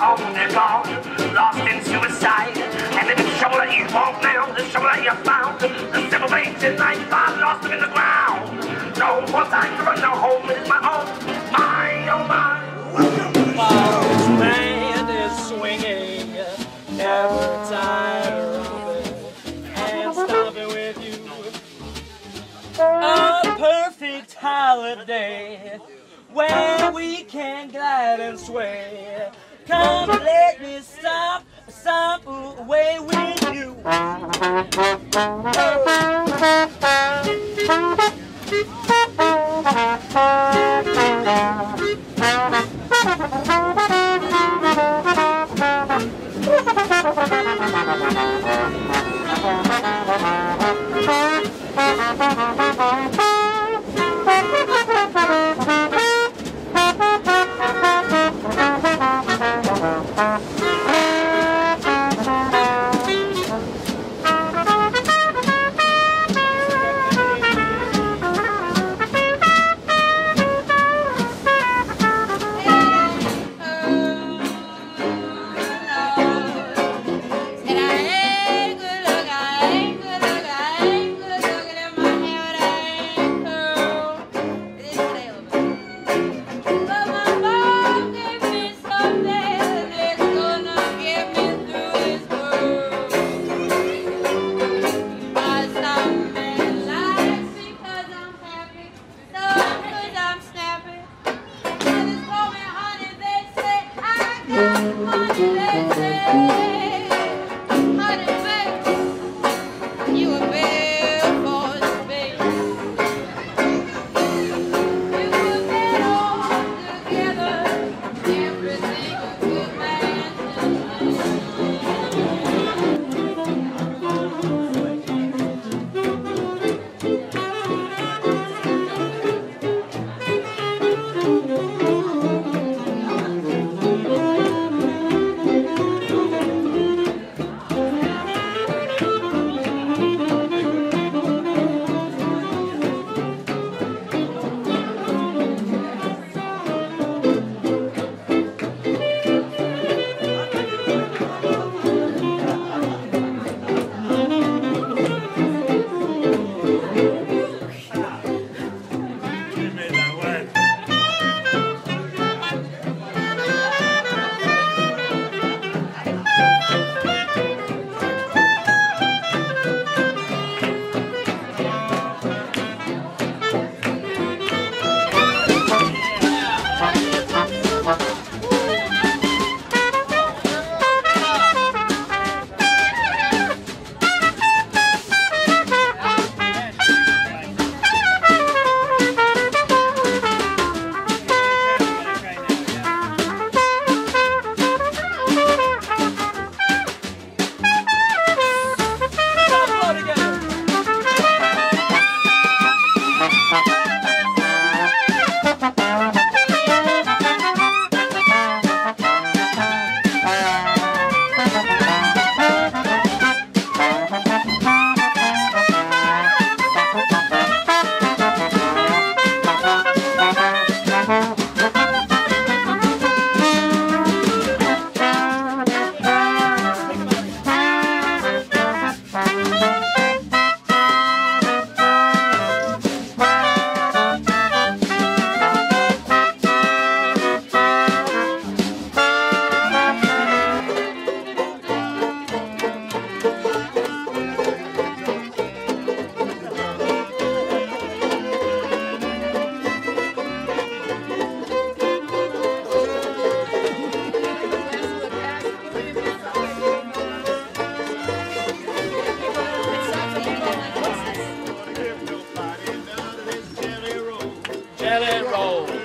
on the gone, lost in suicide. And if it's trouble that you want now, the trouble that you found, the simple things in life I lost them in the ground. No more time to run, no home is my own. My, oh my. While this band is swinging, never tired of romping and stomping with you. A perfect holiday where we can glide and sway. Come let me stop away with you. Jelly roll.